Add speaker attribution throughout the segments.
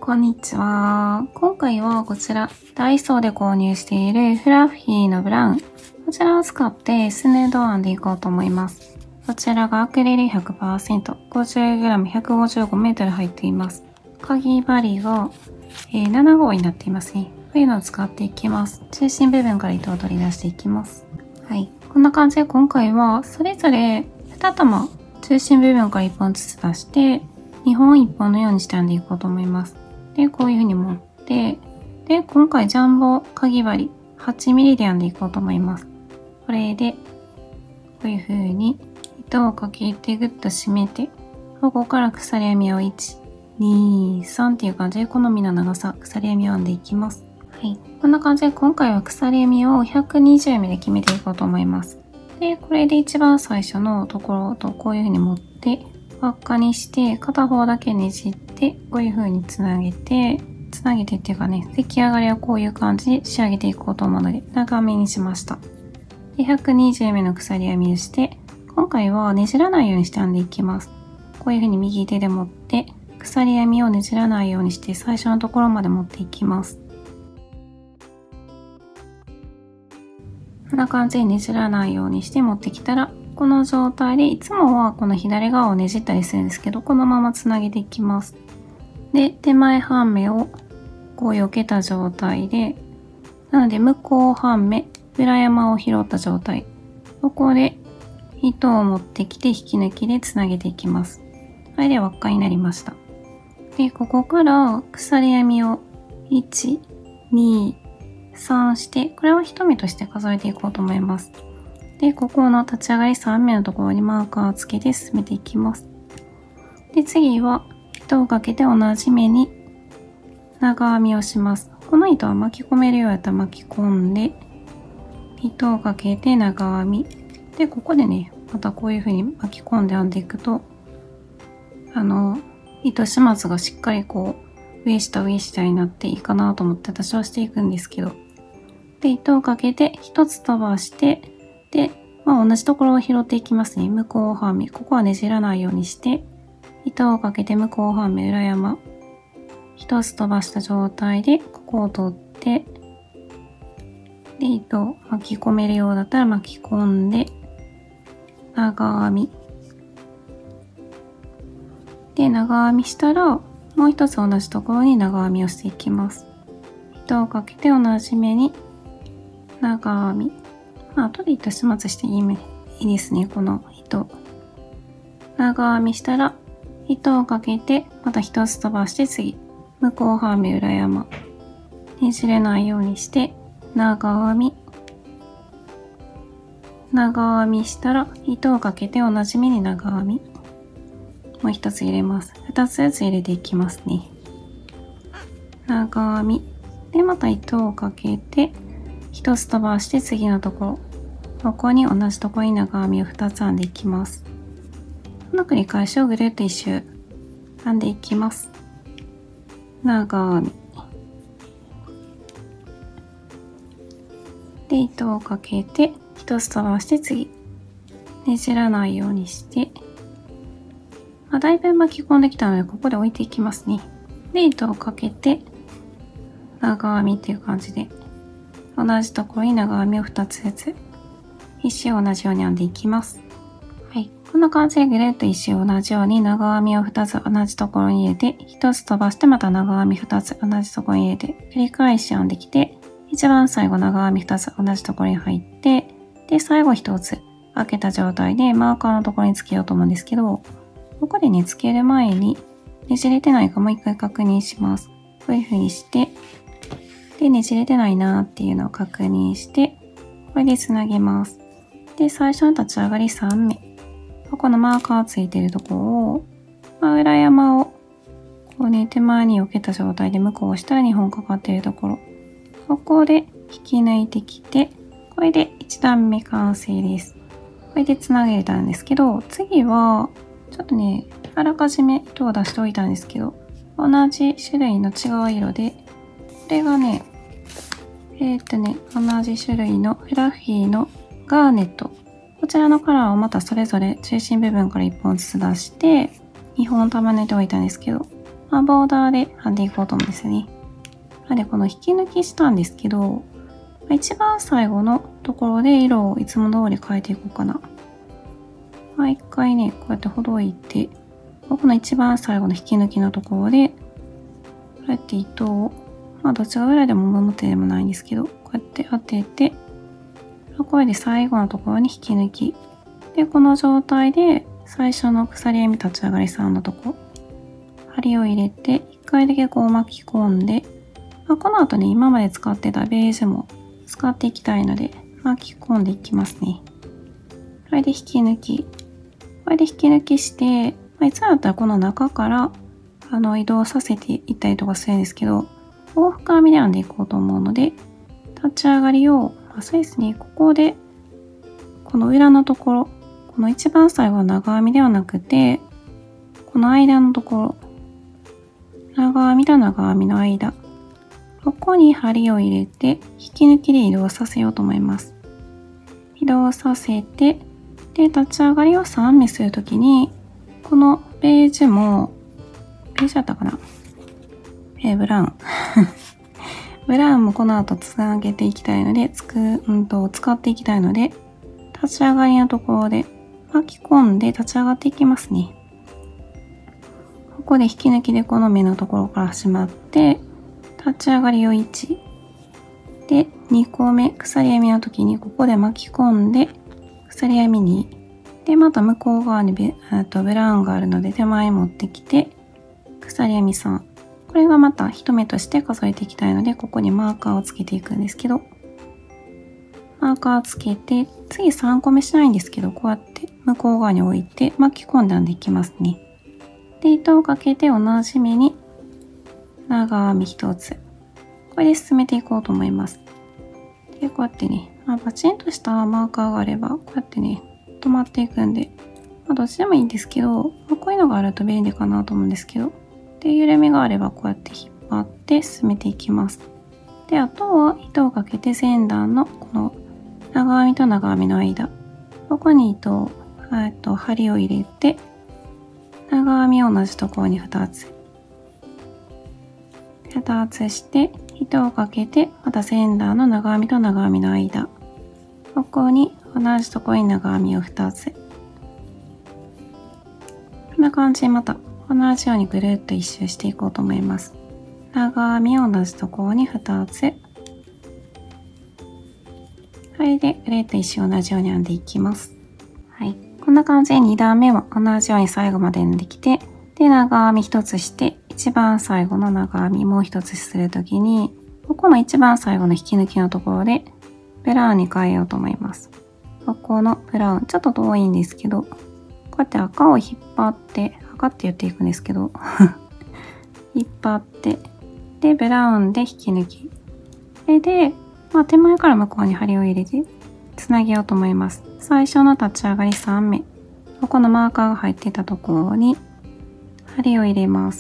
Speaker 1: こんにちは。今回はこちら、ダイソーで購入しているフラッフィーのブラウン。こちらを使ってスヌード編んでいこうと思います。こちらがアクリル 100%、50g、155m 入っています。かぎ針が、7号になっていますね。こういうのを使っていきます。中心部分から糸を取り出していきます。はい。こんな感じで今回はそれぞれ2玉中心部分から1本ずつ出して、2本1本のようにして編んでいこうと思います。で、こういう風に持って、で、今回ジャンボかぎ針 8mm で編んでいこうと思います。これで、こういう風に糸をかけてぐっと締めて、ここから鎖編みを1、2、3っていう感じで好みの長さ、鎖編みを編んでいきます。はい。こんな感じで今回は鎖編みを 120mm で決めていこうと思います。で、これで一番最初のところとこういう風に持って、輪っかにして片方だけねじってこういう風につなげてっていうかね、出来上がりはこういう感じで仕上げていこうと思うので長めにしました。で、120目の鎖編みをして、今回はねじらないようにして編んでいきます。こういう風に右手で持って鎖編みをねじらないようにして最初のところまで持っていきます。こんな感じでねじらないようにして持ってきたら、この状態でいつもはこの左側をねじったりするんですけど、このままつなげていきます。で、手前半目をこう避けた状態で、なので向こう半目、裏山を拾った状態。ここで糸を持ってきて引き抜きでつなげていきます。これで輪っかになりました。で、ここから鎖編みを1、2、3して、これを一目として数えていこうと思います。で、ここの立ち上がり3目のところにマーカーをつけて進めていきます。で、次は糸をかけて同じ目に長編みをします。この糸は巻き込めるようやったら巻き込んで、糸をかけて長編み。で、ここでね、またこういう風に巻き込んで編んでいくと、糸始末がしっかりこう、上下になっていいかなと思って私はしていくんですけど。で、糸をかけて一つ飛ばして、で、同じところを拾っていきますね。向こう半目。ここはねじらないようにして、糸をかけて向こう半目裏山。一つ飛ばした状態で、ここを取って、で、糸を巻き込めるようだったら巻き込んで、長編み。で、長編みしたら、もう一つ同じところに長編みをしていきます。糸をかけて同じ目に長編み。後で糸始末していいですね、この糸。長編みしたら、糸をかけて、また一つ飛ばして次、向こう半目裏山。ねじれないようにして、長編み。長編みしたら、糸をかけて同じ目に長編み。もう一つ入れます。二つずつ入れていきますね。長編み。で、また糸をかけて、一つ飛ばして次のところ。ここに同じところに長編みを2つ編んでいきます。この繰り返しをぐるっと一周編んでいきます。長編み。で、糸をかけて一つ飛ばして次。ねじらないようにして、だいぶ巻き込んできたのでここで置いていきますね。で、糸をかけて長編みっていう感じで同じところに長編みを2つずつ一周同じように編んでいきます。はい。こんな感じでぐるっと一周同じように長編みを2つ同じところに入れて、1つ飛ばしてまた長編み2つ同じところに入れて、繰り返し編んできて、一番最後長編み2つ同じところに入って、で、最後1つ開けた状態でマーカーのところにつけようと思うんですけど、ここでね、つける前にねじれてないかもう一回確認します。こういう風にして、で、ねじれてないなーっていうのを確認して、これでつなげます。で、最初の立ち上がり3目。ここのマーカーついてるところを、裏山を、こうね、手前に避けた状態で向こうを押したら2本かかってるところ。ここで引き抜いてきて、これで1段目完成です。これでつなげれたんですけど、次は、ちょっとね、あらかじめ糸を出しておいたんですけど、同じ種類の違う色で、これがね、同じ種類のフラッフィーのガーネット。こちらのカラーをまたそれぞれ中心部分から1本ずつ出して、2本束ねておいたんですけど、 ボーダーで編んでいこうと思うんですね。なので、この引き抜きしたんですけど、一番最後のところで色をいつも通り変えていこうかな。一回ね、こうやってほどいて、この一番最後の引き抜きのところで、こうやって糸を、どっちが裏でも表でもないんですけど、こうやって当てて、これで最後のところに引き抜き。で、この状態で最初の鎖編み立ち上がり3のとこ、針を入れて、一回だけこう巻き込んで、この後ね、今まで使ってたベージュも使っていきたいので、巻き込んでいきますね。これで引き抜き。これで引き抜きして、いつもだったらこの中から移動させていったりとかするんですけど、往復編みで編んでいこうと思うので、立ち上がりを、そうですね、ここで、この裏のところ、この一番最後は長編みではなくて、この間のところ、長編みと長編みの間、ここに針を入れて、引き抜きで移動させようと思います。移動させて、で、立ち上がりを3目するときに、このベージュも、ベージュだったかな？ブラウン。ブラウンもこの後つなげていきたいので、使っていきたいので、立ち上がりのところで巻き込んで立ち上がっていきますね。ここで引き抜きでこの目のところから始まって、立ち上がりを1。で、2個目、鎖編みの時にここで巻き込んで、鎖編み2。で、また向こう側にブラウンがあるので手前に持ってきて、鎖編み3。これがまた一目として数えていきたいので、ここにマーカーをつけていくんですけど、マーカーつけて、次3個目しないんですけど、こうやって向こう側に置いて巻き込んで編んでいきますね。で、糸をかけて同じ目に長編み1つ。これで進めていこうと思います。で、こうやってね、パチンとしたマーカーがあれば、こうやってね、止まっていくんで、どっちでもいいんですけど、こういうのがあると便利かなと思うんですけど、で、緩みがあればこうやって引っ張って進めていきます。で、あとは糸をかけて前段のこの長編みと長編みの間、ここに糸を、針を入れて、長編みを同じところに2つ。2つして、糸をかけて、また前段の長編みと長編みの間、ここに同じところに長編みを2つ。こんな感じでまた同じようにぐるっと一周していこうと思います。長編みを同じところに2つ。これでぐるっと一周同じように編んでいきます。はい。こんな感じで2段目は同じように最後まで編んできて、で、長編み1つして、一番最後の長編みもう1つするときに、ここの一番最後の引き抜きのところで、ブラウンに変えようと思います。ここのブラウン、ちょっと遠いんですけど、こうやって赤を引っ張って、赤って言っていくんですけど、引っ張って、で、ブラウンで引き抜き。で、手前から向こうに針を入れて、つなげようと思います。最初の立ち上がり3目。ここのマーカーが入っていたところに、針を入れます。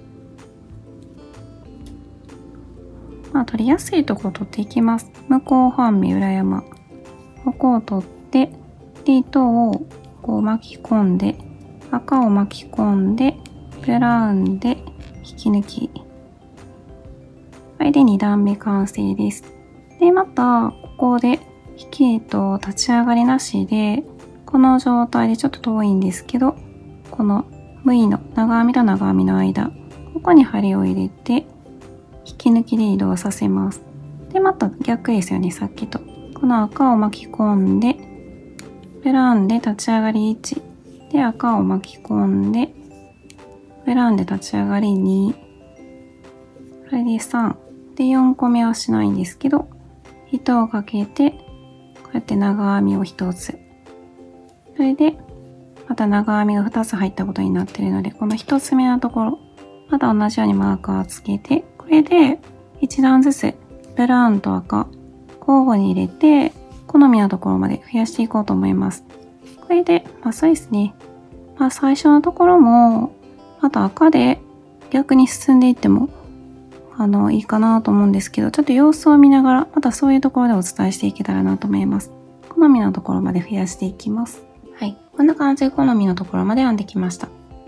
Speaker 1: 取りやすいところを取っていきます。向こう半目裏山。ここを取って、で、糸をこう巻き込んで、赤を巻き込んで、ブラウンで引き抜き。これで2段目完成です。で、また、ここで引き糸立ち上がりなしで、この状態でちょっと遠いんですけど、この V の長編みと長編みの間、ここに針を入れて、引き抜きで移動させます。で、また逆ですよね、さっきと。この赤を巻き込んで、ブラウンで立ち上がり1。で、赤を巻き込んで、ブラウンで立ち上がり2。これで3。で、4個目はしないんですけど、糸をかけて、こうやって長編みを1つ。それで、また長編みが2つ入ったことになっているので、この1つ目のところ、また同じようにマーカーをつけて、これで1段ずつブラウンと赤交互に入れて好みのところまで増やしていこうと思います。これで、そうですね。最初のところもまた赤で逆に進んでいってもいいかなと思うんですけど、ちょっと様子を見ながらまたそういうところでお伝えしていけたらなと思います。好みのところまで増やしていきます。はい。こんな感じで好みのところまで編んできました。で、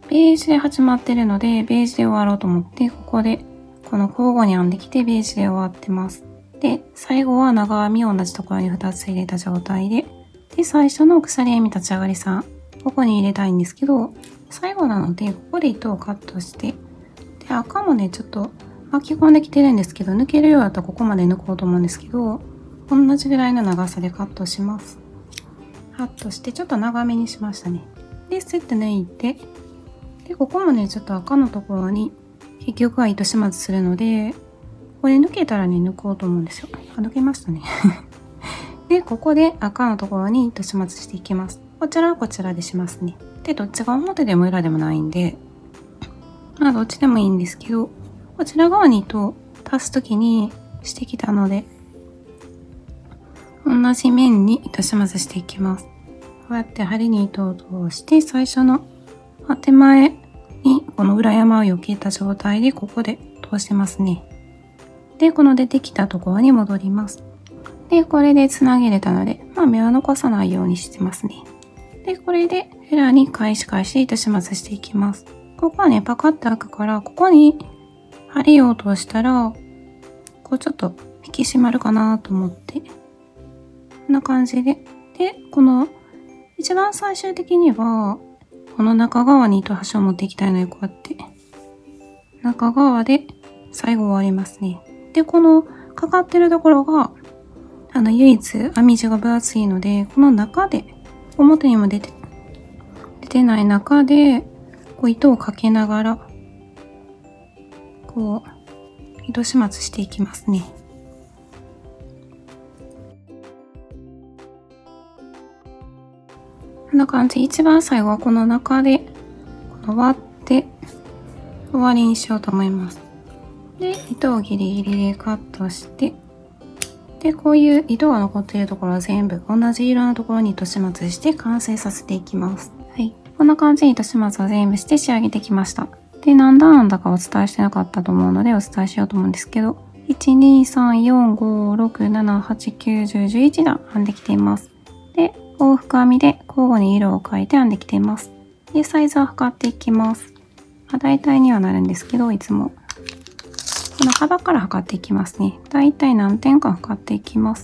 Speaker 1: ベージュで始まってるので、ベージュで終わろうと思って、ここで、この交互に編んできて、ベージュで終わってます。で、最後は長編みを同じところに2つ入れた状態で、で、最初の鎖編み立ち上がり3、ここに入れたいんですけど、最後なので、ここで糸をカットして、で、赤もね、ちょっと巻き込んできてるんですけど、抜けるようだったらここまで抜こうと思うんですけど、同じぐらいの長さでカットします。カットして、ちょっと長めにしましたね。で、スッと抜いて、で、ここもね、ちょっと赤のところに、結局は糸始末するので、これ抜けたらね、抜こうと思うんですよ。あ、抜けましたね。で、ここで赤のところに糸始末していきます。こちらはこちらでしますね。で、どっちが表でも裏でもないんで、まあどっちでもいいんですけど、こちら側に糸を足すときにしてきたので、同じ面に糸始末していきます。こうやって針に糸を通して、最初の手前にこの裏山を避けた状態でここで通してますね。で、この出てきたところに戻ります。で、これでつなげれたので、まあ目は残さないようにしてますね。で、これでヘラに返し糸始末していきます。ここはね、パカッと開くから、ここに針を通したら、こうちょっと引き締まるかなと思って、こんな感じで。で、この一番最終的には、この中側に糸端を持っていきたいので、こうやって、中側で最後終わりますね。で、このかかってるところが、唯一編み地が分厚いので、この中で、表にも出てない中で、こう糸をかけながら、こう、糸始末していきますね。こんな感じ。一番最後はこの中で、この割って終わりにしようと思います。で、糸をギリギリでカットして、で、こういう糸が残っているところは全部同じ色のところに糸始末して完成させていきます。はい。こんな感じに糸始末を全部して仕上げてきました。で、何段編んだかお伝えしてなかったと思うのでお伝えしようと思うんですけど、1、2、3、4、5、6、7、8、9、10、11段編んできています。で、往復編みで交互に色を変えて編んできています。で、サイズを測っていきます。大体にはなるんですけど、いつも。この幅から測っていきますね。大体何点か測っていきます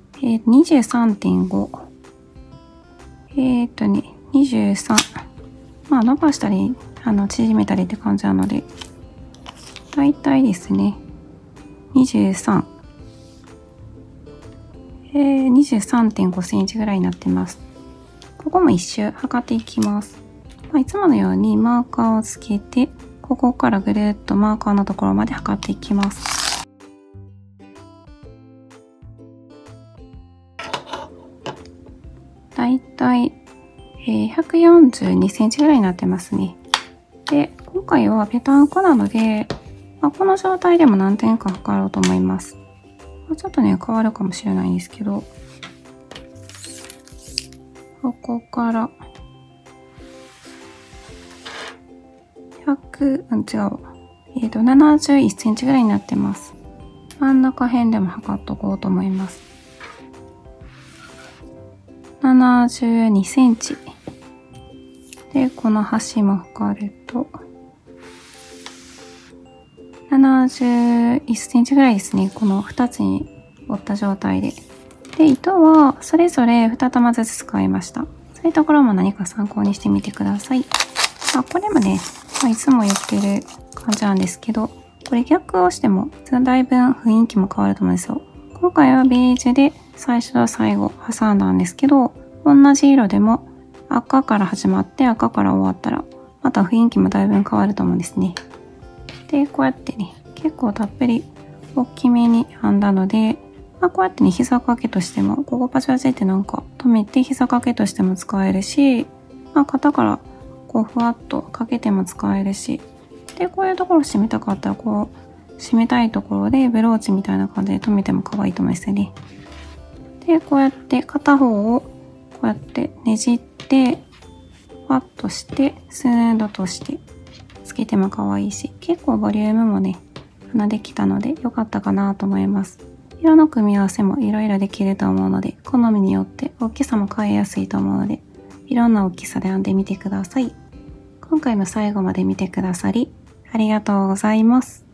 Speaker 1: 。23.5。23。まあ伸ばしたり、縮めたりって感じなので、大体ですね、23。23.5 センチぐらいになってます。ここも一周測っていきます。いつものようにマーカーをつけて、ここからぐるっとマーカーのところまで測っていきます。だいたい142センチぐらいになってますね。で、今回はペタンコなので、この状態でも何点か測ろうと思います。ちょっとね、変わるかもしれないんですけど、ここから、71センチぐらいになってます。真ん中辺でも測っとこうと思います。72センチ。で、この端も測ると、71センチぐらいですね。この2つに折った状態で。で、糸はそれぞれ2玉ずつ使いました。そういうところも何か参考にしてみてください。これもね、いつも言ってる感じなんですけど、これ逆をしてもだいぶ雰囲気も変わると思うんですよ。今回はベージュで最初と最後挟んだんですけど、同じ色でも赤から始まって赤から終わったら、また雰囲気もだいぶ変わると思うんですね。で、こうやってね、結構たっぷり大きめに編んだので、こうやってね、膝掛けとしても、ここパチパチってなんか止めて膝掛けとしても使えるし、肩からこうふわっとかけても使えるし、で、こういうところ締めたかったら、こう、締めたいところでブローチみたいな感じで留めても可愛いと思うんですよね。で、こうやって片方をこうやってねじって、ふわっとして、スーッとしてつけても可愛いし、結構ボリュームもね、できたので良かったかなと思います。色の組み合わせもいろいろできると思うので、好みによって大きさも変えやすいと思うので、いろんな大きさで編んでみてください。 今回も最後まで見てくださり、ありがとうございます。